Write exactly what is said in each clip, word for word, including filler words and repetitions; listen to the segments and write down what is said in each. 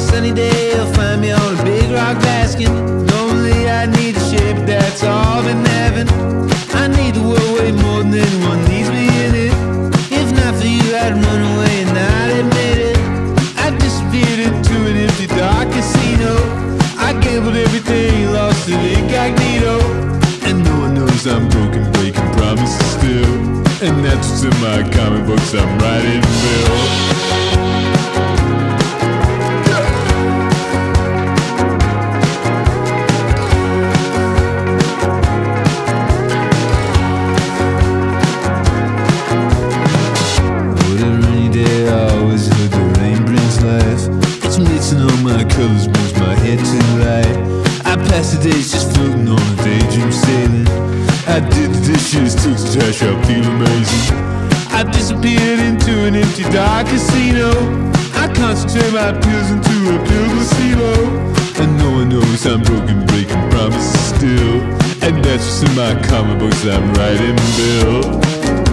sunny day, you'll find me on a big rock basket. Normally I need a shape, that's all been having. I need the world way more than anyone needs me in it. If not for you, I'd run away and not admit it. I disappeared into an empty dark casino. I gambled everything, lost it incognito. And no one knows I'm broken, breaking promises still. And that's what's in my comic books I'm writing, Bill. Colors moves my head to light. I pass the days just floating on a daydream sailing. I did the dishes, took the trash out, feel amazing. I disappeared into an empty dark casino. I concentrate my pills into a pill placebo. And no one knows I'm broken, breaking promises still. And that's what's in my comic books I'm writing, Bill.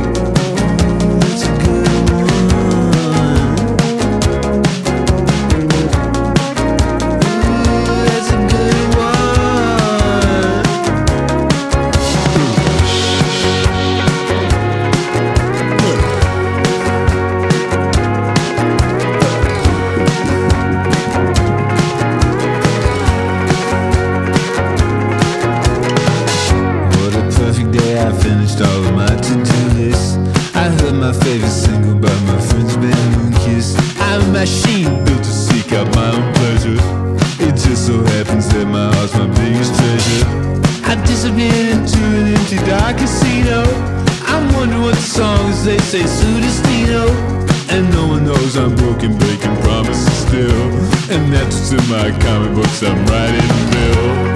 I finished all of my to-do list. I heard my favorite single by my friend's band Moonkiss. I'm a machine built to seek out my own pleasure. It just so happens that my heart's my biggest treasure. I disappeared into an empty dark casino. I'm wondering what the song is, they say su destino. And no one knows I'm broken, breaking promises still. And that's what's in my comic books I'm writing, Bill.